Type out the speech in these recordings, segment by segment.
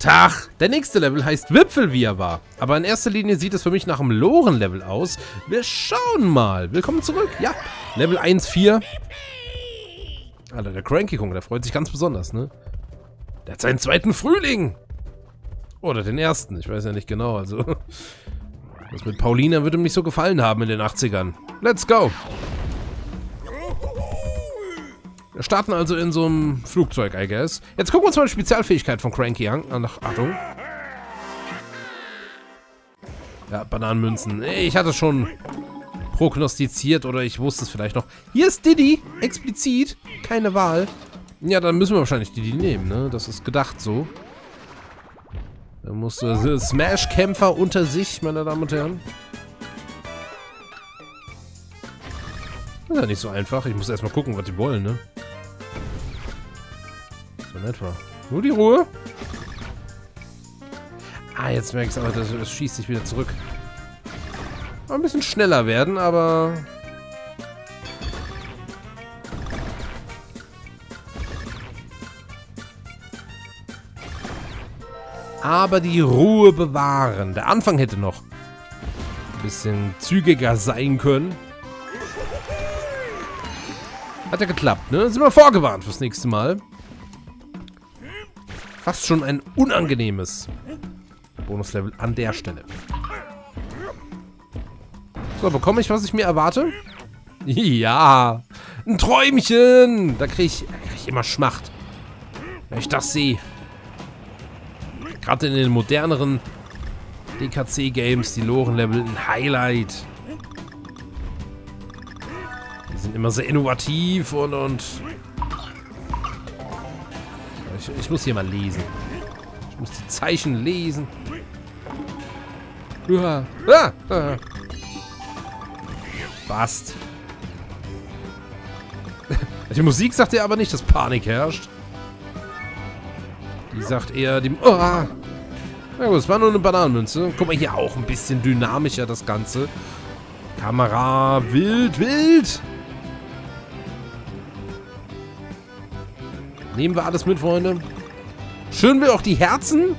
Tag! Der nächste Level heißt Wipfelwirrwarr. Aber in erster Linie sieht es für mich nach einem Loren-Level aus. Wir schauen mal. Willkommen zurück. Ja, Level 1-4. Alter, der Cranky Kong, der freut sich ganz besonders, ne? Der hat seinen zweiten Frühling. Oder den ersten, ich weiß ja nicht genau. Also, das mit Paulina würde ihm nicht so gefallen haben in den 80ern. Let's go! Wir starten also in so einem Flugzeug, I guess. Jetzt gucken wir uns mal die Spezialfähigkeit von Cranky an. Achtung. Ja, Bananenmünzen. Ich hatte schon prognostiziert oder ich wusste es vielleicht noch. Hier ist Diddy, explizit. Keine Wahl. Ja, dann müssen wir wahrscheinlich Diddy nehmen, ne? Das ist gedacht so. Da muss Smash-Kämpfer unter sich, meine Damen und Herren. Das ist ja nicht so einfach. Ich muss erstmal gucken, was die wollen, ne? So in etwa. Nur die Ruhe. Ah, jetzt merke ich es aber, das schießt sich wieder zurück. Mal ein bisschen schneller werden, aber... Aber die Ruhe bewahren. Der Anfang hätte noch ein bisschen zügiger sein können. Hat ja geklappt, ne? Sind wir vorgewarnt fürs nächste Mal. Fast schon ein unangenehmes Bonuslevel an der Stelle. So, bekomme ich, was ich mir erwarte? Ja, ein Träumchen. Da krieg ich immer Schmacht, wenn ich das sehe. Gerade in den moderneren DKC-Games, die Loren-Level, ein Highlight. Die sind immer sehr innovativ und ich muss hier mal lesen. Ich muss die Zeichen lesen. Ja. Passt. Die Musik sagt ja aber nicht, dass Panik herrscht. Die sagt eher die... Oh. Na gut, es war nur eine Bananenmünze. Guck mal, hier auch ein bisschen dynamischer das Ganze. Kamera, wild, wild. Nehmen wir alles mit, Freunde. Schön will auch die Herzen.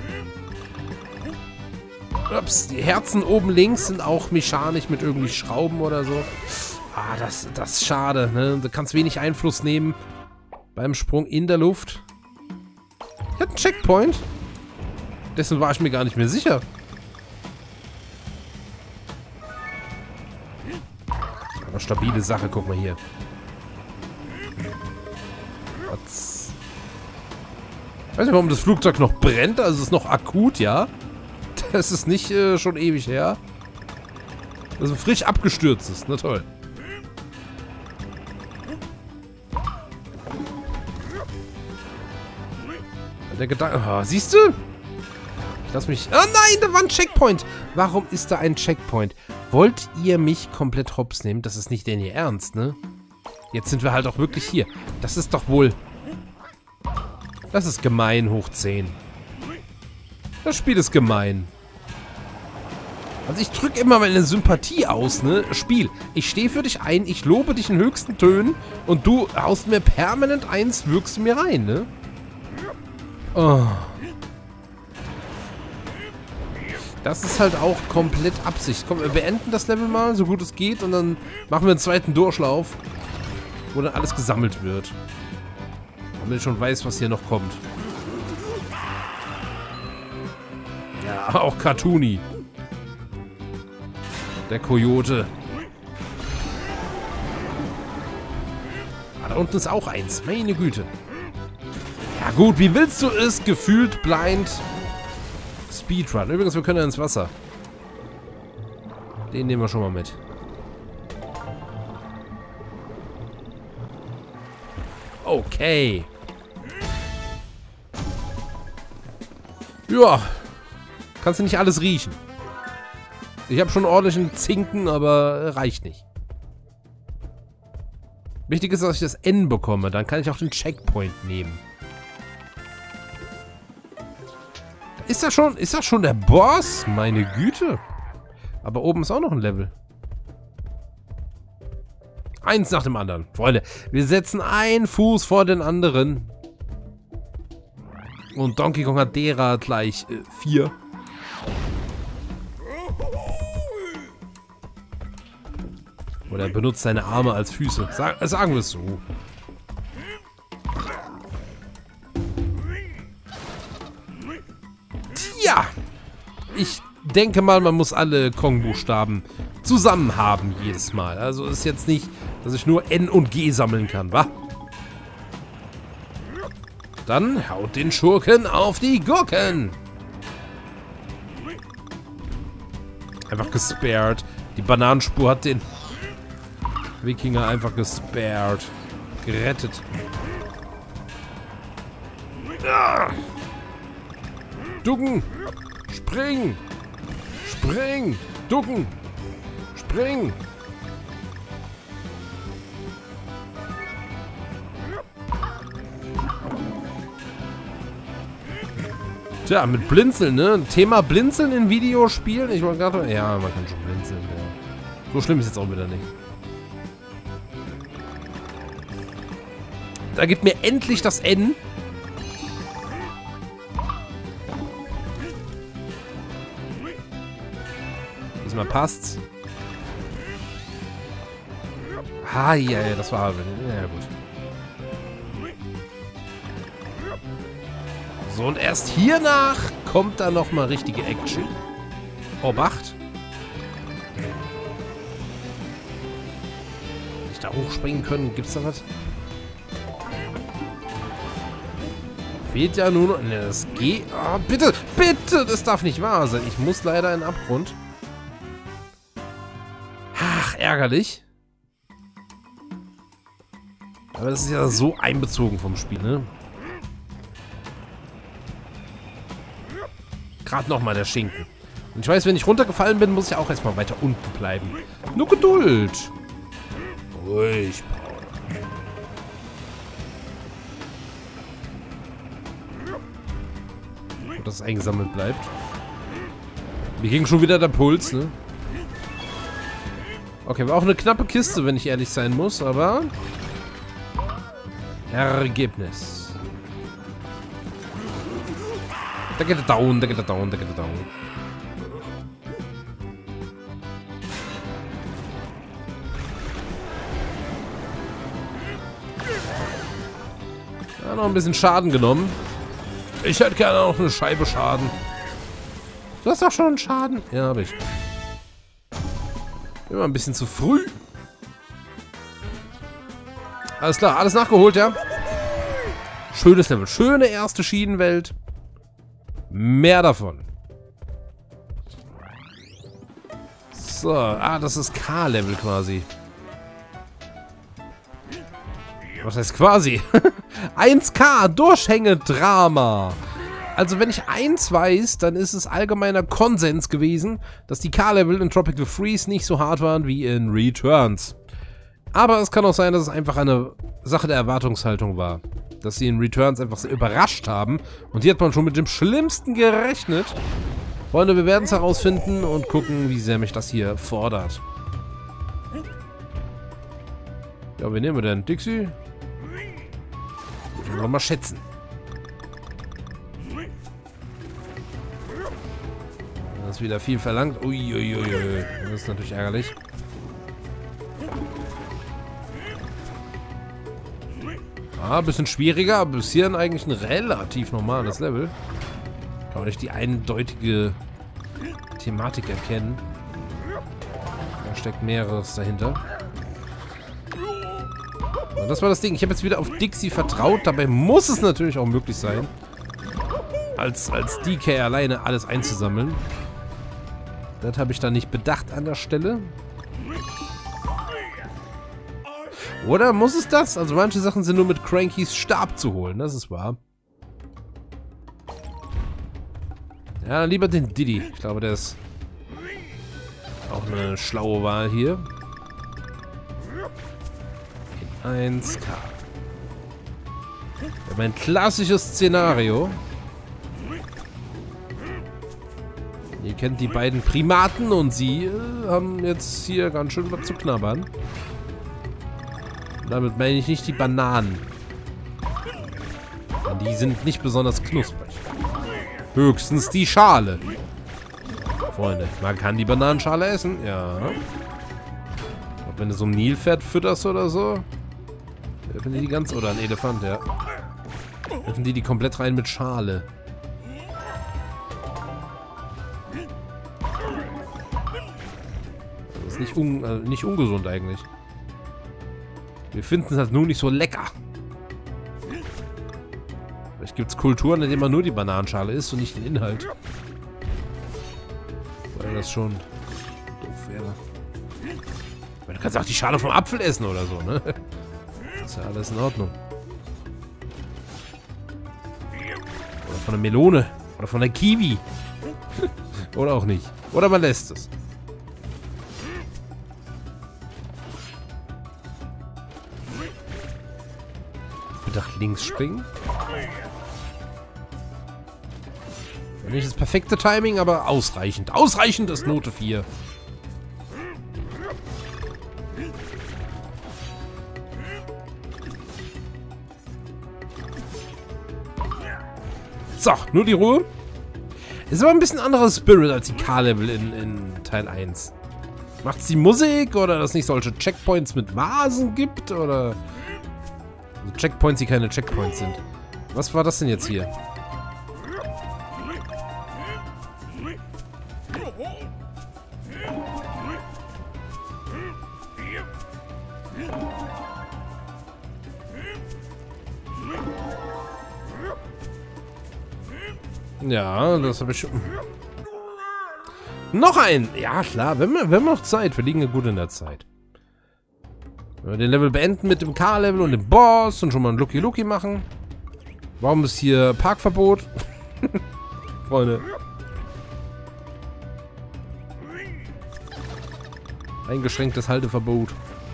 Ups, die Herzen oben links sind auch mechanisch mit irgendwie Schrauben oder so. Ah, das ist schade, ne? Du kannst wenig Einfluss nehmen beim Sprung in der Luft. Ich hatte einen Checkpoint. Dessen war ich mir gar nicht mehr sicher. Aber stabile Sache, guck mal hier. Ich weiß nicht, warum das Flugzeug noch brennt. Also es ist noch akut, ja. Das ist nicht schon ewig her. Also frisch abgestürzt ist. Na toll. Der Gedanke... Oh, siehst du? Ich lass mich... Oh nein, da war ein Checkpoint. Warum ist da ein Checkpoint? Wollt ihr mich komplett hops nehmen? Das ist nicht denn ihr Ernst, ne? Jetzt sind wir halt auch wirklich hier. Das ist doch wohl... Das ist gemein hoch 10. Das Spiel ist gemein. Also ich drücke immer meine Sympathie aus, ne? Spiel, ich stehe für dich ein, ich lobe dich in höchsten Tönen und du haust mir permanent eins, wirkst du mir rein, ne? Oh. Das ist halt auch komplett Absicht. Komm, wir beenden das Level mal, so gut es geht, und dann machen wir einen zweiten Durchlauf, wo dann alles gesammelt wird. Damit ich schon weiß, was hier noch kommt. Ja, auch Cartoony. Der Coyote. Ah, da unten ist auch eins. Meine Güte. Ja gut, wie willst du es? Gefühlt blind Speedrun. Übrigens, wir können ja ins Wasser. Den nehmen wir schon mal mit. Okay. Ja. Kannst du nicht alles riechen. Ich habe schon ordentlichen Zinken, aber reicht nicht. Wichtig ist, dass ich das N bekomme. Dann kann ich auch den Checkpoint nehmen. Ist das schon der Boss? Meine Güte. Aber oben ist auch noch ein Level. Eins nach dem anderen. Freunde, wir setzen einen Fuß vor den anderen. Und Donkey Kong hat derer gleich 4. Oder er benutzt seine Arme als Füße. Sagen wir es so. Tja. Ich denke mal, man muss alle Kong-Buchstaben zusammen haben jedes Mal. Also ist jetzt nicht, dass ich nur N und G sammeln kann, wa? Dann haut den Schurken auf die Gurken. Einfach gespared. Die Bananenspur hat den Wikinger einfach gespared. Gerettet. Ah. Ducken. Spring. Spring. Ducken. Spring. Tja, mit Blinzeln, ne? Thema Blinzeln in Videospielen. Ich wollte gerade... Ja, man kann schon blinzeln. Ja. So schlimm ist jetzt auch wieder nicht. Da gibt mir endlich das N. Diesmal passt's. Ah, ja, das war... Ja, gut. So, und erst hiernach kommt dann nochmal richtige Action. Obacht. Nicht da hochspringen können. Gibt's da was? Fehlt ja nur noch... Ne, das geht... Oh, bitte, bitte! Das darf nicht wahr sein. Ich muss leider in den Abgrund. Ach, ärgerlich. Aber das ist ja so einbezogen vom Spiel, ne? Gerade nochmal der Schinken. Und ich weiß, wenn ich runtergefallen bin, muss ich auch erstmal weiter unten bleiben. Nur Geduld. Ruhig, Paul. Und dass es eingesammelt bleibt. Mir ging schon wieder der Puls, ne? Okay, war auch eine knappe Kiste, wenn ich ehrlich sein muss, aber... Ergebnis. Da geht er down, da geht er down, da geht er down. Ja, noch ein bisschen Schaden genommen. Ich hätte gerne noch eine Scheibe Schaden. Du hast doch schon einen Schaden. Ja, habe ich. Immer ein bisschen zu früh. Alles klar, alles nachgeholt, ja. Schönes Level. Schöne erste Schienenwelt. Mehr davon. So, das ist K-Level quasi. Was heißt quasi? 1K, Durchhängedrama. Also wenn ich eins weiß, dann ist es allgemeiner Konsens gewesen, dass die K-Level in Tropical Freeze nicht so hart waren wie in Returns. Aber es kann auch sein, dass es einfach eine Sache der Erwartungshaltung war. Dass sie in Returns einfach sehr überrascht haben. Und hier hat man schon mit dem Schlimmsten gerechnet. Freunde, wir werden es herausfinden und gucken, wie sehr mich das hier fordert. Ja, wen nehmen wir denn? Dixie? Wollen wir mal schätzen. Das ist wieder viel verlangt. Uiuiui. Das ist natürlich ärgerlich. Ein bisschen schwieriger, aber bis hierhin eigentlich ein relativ normales Level. Kann man nicht die eindeutige Thematik erkennen. Da steckt mehreres dahinter. Und das war das Ding. Ich habe jetzt wieder auf Dixie vertraut. Dabei muss es natürlich auch möglich sein, als DK alleine alles einzusammeln. Das habe ich dann nicht bedacht an der Stelle. Oder muss es das? Also manche Sachen sind nur mit Crankys Stab zu holen, das ist wahr. Ja, lieber den Diddy. Ich glaube, der ist auch eine schlaue Wahl hier. In 1K. Mein klassisches Szenario. Ihr kennt die beiden Primaten und sie haben jetzt hier ganz schön was zu knabbern. Damit meine ich nicht die Bananen. Die sind nicht besonders knusprig. Höchstens die Schale. Freunde, man kann die Bananenschale essen. Ja. Und wenn du so ein Nilpferd fütterst oder so. Öffnen die ganz... Oder ein Elefant, ja. Öffnen die komplett rein mit Schale. Das ist nicht ungesund eigentlich. Wir finden es halt nur nicht so lecker. Vielleicht gibt es Kulturen, in denen man nur die Bananenschale isst und nicht den Inhalt. Weil das schon doof wäre. Weil du kannst auch die Schale vom Apfel essen oder so, ne? Das ist ja alles in Ordnung. Oder von der Melone. Oder von der Kiwi. Oder auch nicht. Oder man lässt es. Bitte nach links springen. Nicht das perfekte Timing, aber ausreichend. Ausreichend ist Note 4. So, nur die Ruhe. Ist aber ein bisschen anderer Spirit als die K-Level in Teil 1. Macht's die Musik oder dass es nicht solche Checkpoints mit Vasen gibt oder also Checkpoints, die keine Checkpoints sind. Was war das denn jetzt hier? Ja, das habe ich schon. Noch ein! Ja, klar, wenn wir noch Zeit. Wir liegen ja gut in der Zeit. Wenn wir den Level beenden mit dem K-Level und dem Boss und schon mal ein Lucky Lucky machen. Warum ist hier Parkverbot? Freunde. Eingeschränktes Halteverbot.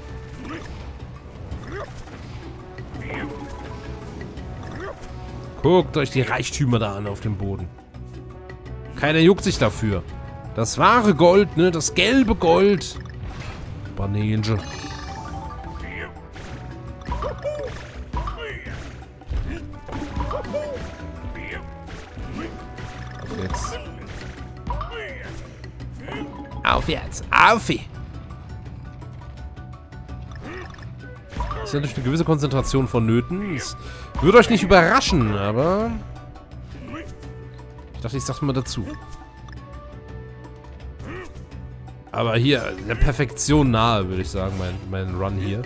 Guckt euch die Reichtümer da an auf dem Boden. Keiner juckt sich dafür. Das wahre Gold, ne? Das gelbe Gold. Banane. Auf jetzt. Auf jetzt. Auf! Ist ja durch eine gewisse Konzentration vonnöten. Es würde euch nicht überraschen, aber... Ich dachte, ich sag's mal dazu. Aber hier, der Perfektion nahe, würde ich sagen, mein Run hier.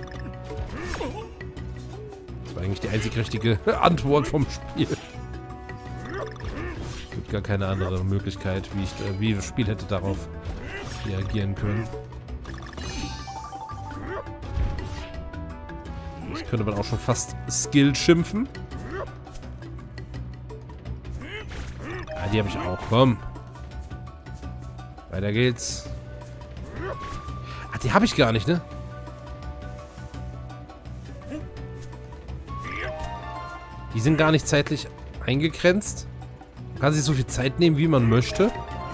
Das war eigentlich die einzig richtige Antwort vom Spiel. Es gibt gar keine andere Möglichkeit, wie das Spiel hätte darauf reagieren können. Das könnte man auch schon fast Skill schimpfen. Ja, die habe ich auch. Komm. Weiter geht's. Ah, die habe ich gar nicht, ne? Die sind gar nicht zeitlich eingegrenzt. Man kann sich so viel Zeit nehmen, wie man möchte.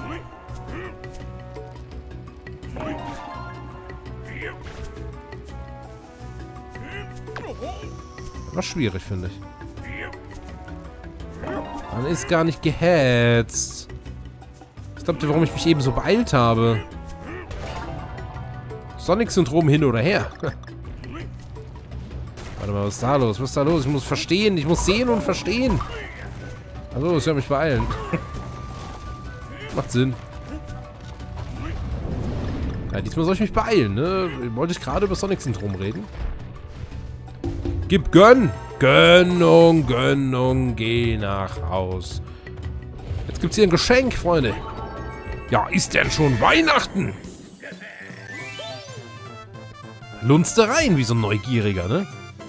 War schwierig, finde ich. Man ist gar nicht gehetzt. Was glaubt ihr, warum ich mich eben so beeilt habe? Sonic-Syndrom hin oder her. Warte mal, was ist da los? Was ist da los? Ich muss verstehen. Ich muss sehen und verstehen. Also, ich soll mich beeilen. Macht Sinn. Ja, diesmal soll ich mich beeilen, ne? Wollte ich gerade über Sonic-Syndrom reden? Gib Gönn! Gönnung, Gönnung, geh nach Haus. Jetzt gibt's hier ein Geschenk, Freunde. Ja, ist denn schon Weihnachten? Lunste rein, wie so ein Neugieriger, ne?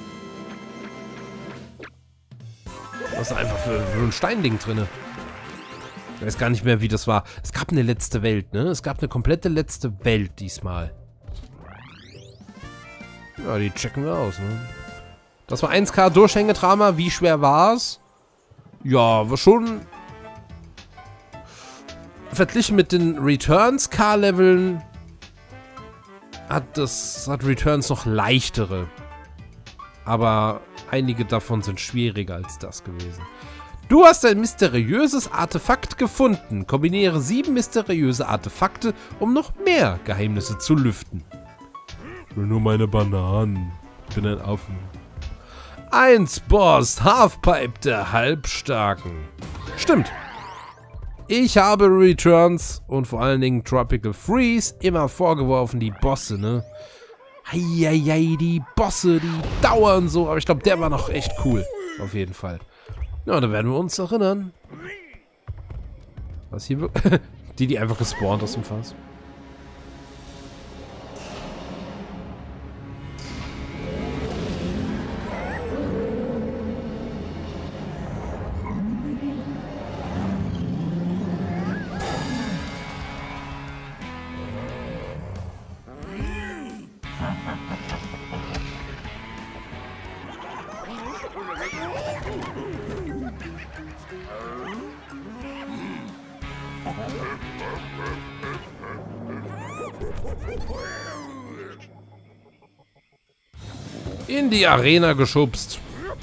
Was ist einfach für ein Steinding drinne? Ich weiß gar nicht mehr, wie das war. Es gab eine letzte Welt, ne? Es gab eine komplette letzte Welt diesmal. Ja, die checken wir aus, ne? Das war 1K Durchhängedrama. Wie schwer war's? Ja, war schon... Verglichen mit den Returns-K-Leveln hat Returns noch leichtere. Aber einige davon sind schwieriger als das gewesen. Du hast ein mysteriöses Artefakt gefunden. Kombiniere 7 mysteriöse Artefakte, um noch mehr Geheimnisse zu lüften. Ich will nur meine Bananen. Ich bin ein Affen. 1 Boss, Halfpipe der Halbstarken. Stimmt. Ich habe Returns und vor allen Dingen Tropical Freeze immer vorgeworfen, die Bosse, ne? Heieiei, die Bosse, die dauern so. Aber ich glaube, der war noch echt cool. Auf jeden Fall. Ja, da werden wir uns erinnern. Was hier wirklich... die einfach gespawnt aus dem Fass. In die Arena geschubst.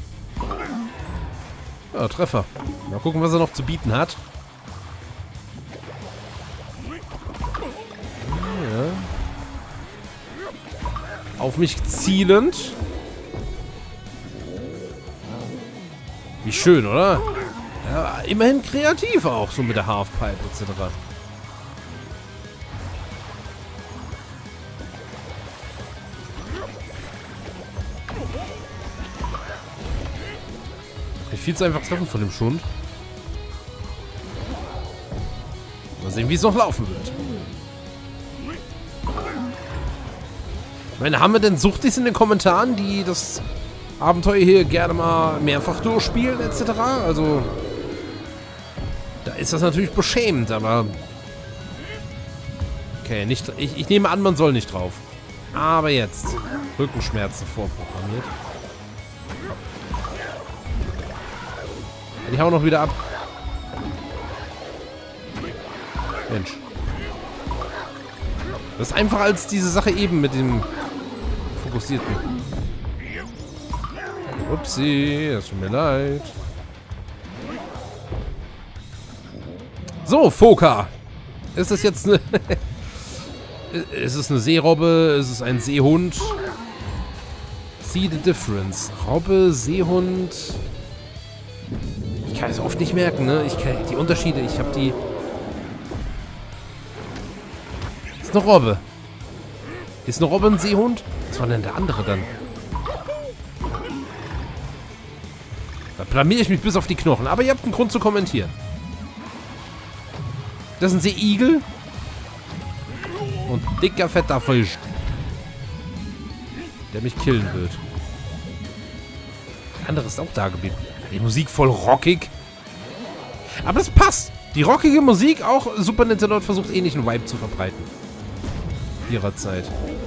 Ja, Treffer. Mal gucken, was er noch zu bieten hat. Ja. Auf mich zielend. Wie schön, oder? Ja, immerhin kreativ auch, so mit der Halfpipe etc. Viel zu einfach treffen von dem Schund. Mal sehen, wie es noch laufen wird. Ich meine, haben wir denn Suchtis in den Kommentaren, die das Abenteuer hier gerne mal mehrfach durchspielen, etc.? Also, da ist das natürlich beschämend, aber... Okay, nicht, ich nehme an, man soll nicht drauf. Aber jetzt. Rückenschmerzen vorprogrammiert. Die hauen noch wieder ab. Mensch. Das ist einfacher als diese Sache eben mit dem Fokussierten. Upsi, das tut mir leid. So, Foka. Ist es jetzt eine... Ist es eine Seerobbe? Ist es ein Seehund? See the difference. Robbe, Seehund... Ich kann es oft nicht merken, ne? Ich kann die Unterschiede, ich habe die... Ist eine Robbe. Ist eine Robbe ein Seehund? Was war denn der andere dann? Da blamiere ich mich bis auf die Knochen. Aber ihr habt einen Grund zu kommentieren. Das ist ein Seeigel. Und dicker, fetter Fisch. Der mich killen wird. Der andere ist auch da geblieben. Die Musik voll rockig. Aber das passt. Die rockige Musik, auch Super Nintendo hat versucht, ähnlichen Vibe zu verbreiten. Ihrer Zeit.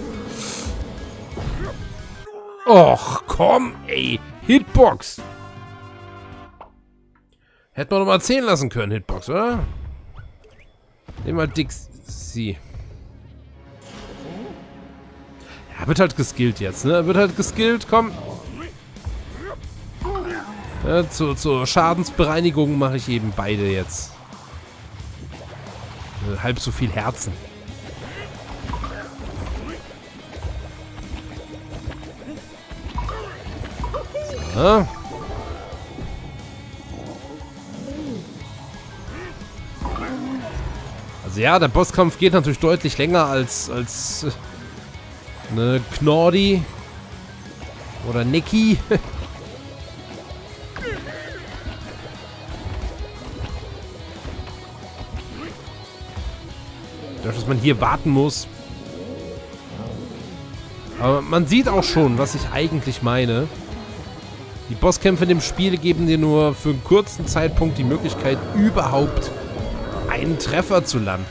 Och, komm, ey. Hitbox. Hätten wir doch mal 10 lassen können, Hitbox, oder? Nehmen wir Dixie. Ja, wird halt geskillt jetzt, ne? Wird halt geskillt, komm. Ja, zur Schadensbereinigung mache ich eben beide jetzt. Halb so viel Herzen. So. Also ja, der Bosskampf geht natürlich deutlich länger als eine Knordi oder Nicky. Dass man hier warten muss. Aber man sieht auch schon, was ich eigentlich meine. Die Bosskämpfe in dem Spiel geben dir nur für einen kurzen Zeitpunkt die Möglichkeit, überhaupt einen Treffer zu landen.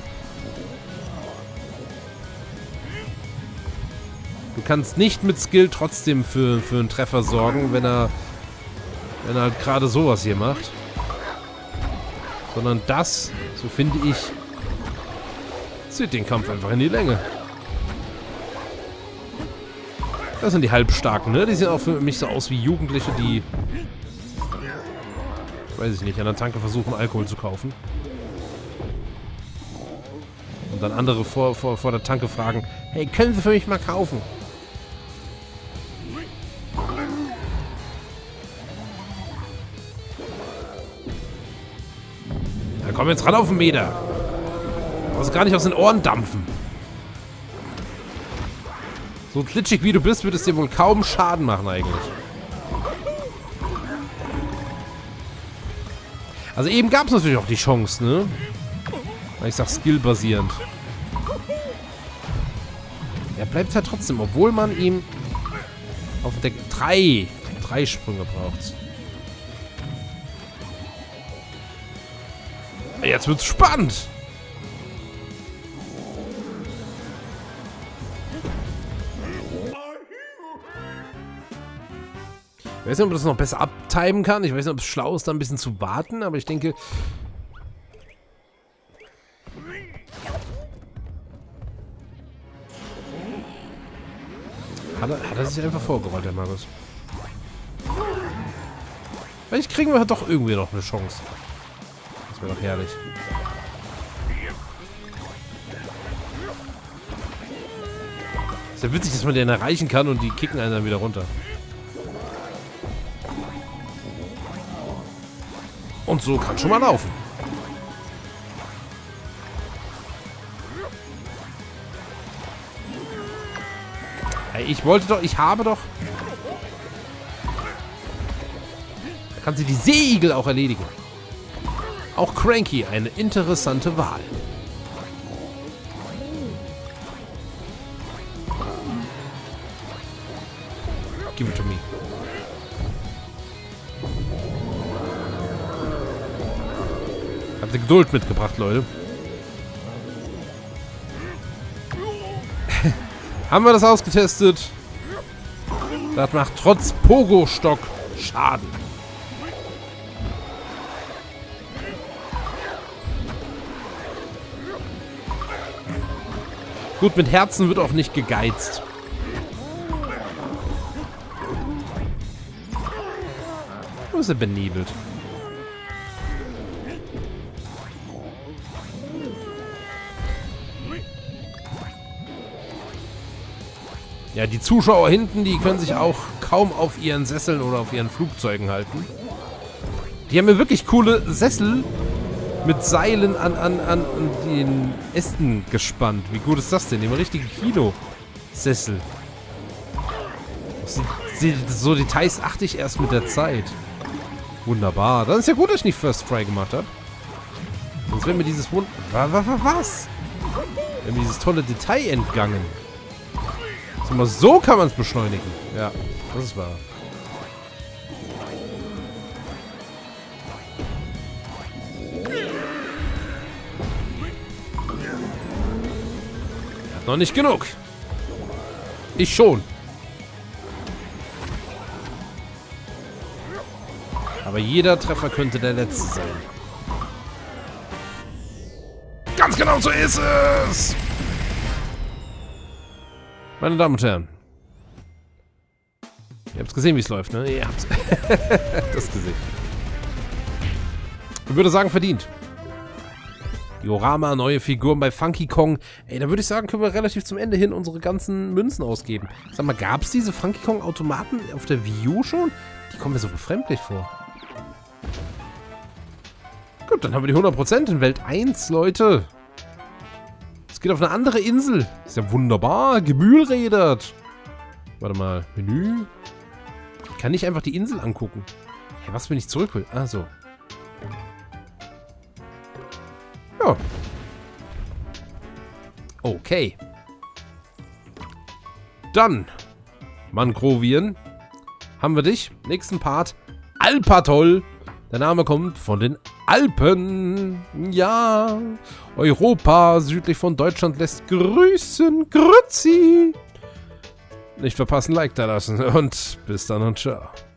Du kannst nicht mit Skill trotzdem für einen Treffer sorgen, wenn er halt gerade sowas hier macht. Sondern das, so finde ich, zieht den Kampf einfach in die Länge. Das sind die Halbstarken, ne? Die sehen auch für mich so aus wie Jugendliche, die... weiß ich nicht, an der Tanke versuchen, Alkohol zu kaufen. Und dann andere vor der Tanke fragen, hey, können Sie für mich mal kaufen? Da komm jetzt ran auf den Meter. Du brauchst gar nicht aus den Ohren dampfen. So glitschig wie du bist, wird es dir wohl kaum Schaden machen eigentlich. Also eben gab es natürlich auch die Chance, ne? Weil ich sag skillbasierend. Er bleibt halt trotzdem, obwohl man ihm auf der drei Sprünge braucht. Jetzt wird's spannend. Ich weiß nicht, ob man das noch besser abtimen kann. Ich weiß nicht, ob es schlau ist, da ein bisschen zu warten, aber ich denke... Hat er sich einfach vorgerollt, der Magus. Vielleicht kriegen wir doch irgendwie noch eine Chance. Das wäre doch herrlich. Ist ja witzig, dass man den erreichen kann und die kicken einen dann wieder runter. Und so kann schon mal laufen. Hey, ich habe doch... Da kann sie die Seeigel auch erledigen. Auch Cranky, eine interessante Wahl. Give it to me. Habt ihr Geduld mitgebracht, Leute? Haben wir das ausgetestet? Das macht trotz Pogo-Stock Schaden. Gut, mit Herzen wird auch nicht gegeizt. Wo ist er benebelt? Ja, die Zuschauer hinten, die können sich auch kaum auf ihren Sesseln oder auf ihren Flugzeugen halten. Die haben mir wirklich coole Sessel mit Seilen an den Ästen gespannt. Wie gut ist das denn? Die haben richtigen Kino-Sessel. So Details achte ich erst mit der Zeit. Wunderbar. Dann ist ja gut, dass ich nicht First Try gemacht habe. Sonst wäre mir dieses was? Wäre mir dieses tolle Detail entgangen. Mal so kann man es beschleunigen. Ja, das ist wahr. Noch nicht genug. Ich schon. Aber jeder Treffer könnte der letzte sein. Ganz genau so ist es! Meine Damen und Herren. Ihr habt's gesehen, wie es läuft, ne? Ihr habt's das gesehen. Ich würde sagen, verdient. Diorama, neue Figuren bei Funky Kong. Ey, da würde ich sagen, können wir relativ zum Ende hin unsere ganzen Münzen ausgeben. Sag mal, gab es diese Funky Kong Automaten auf der Wii U schon? Die kommen mir so befremdlich vor. Gut, dann haben wir die 100% in Welt 1, Leute. Es geht auf eine andere Insel. Ist ja wunderbar. Gemühlrädert. Warte mal. Menü. Ich kann nicht einfach die Insel angucken. Hey, was, wenn ich zurück will? Ah, so. Ja. Okay. Dann, Mangrovien, haben wir dich. Nächsten Part. Alpatoll. Der Name kommt von den Alpen. Ja. Europa südlich von Deutschland lässt grüßen. Grüezi. Nicht verpassen, Like da lassen. Und bis dann und ciao.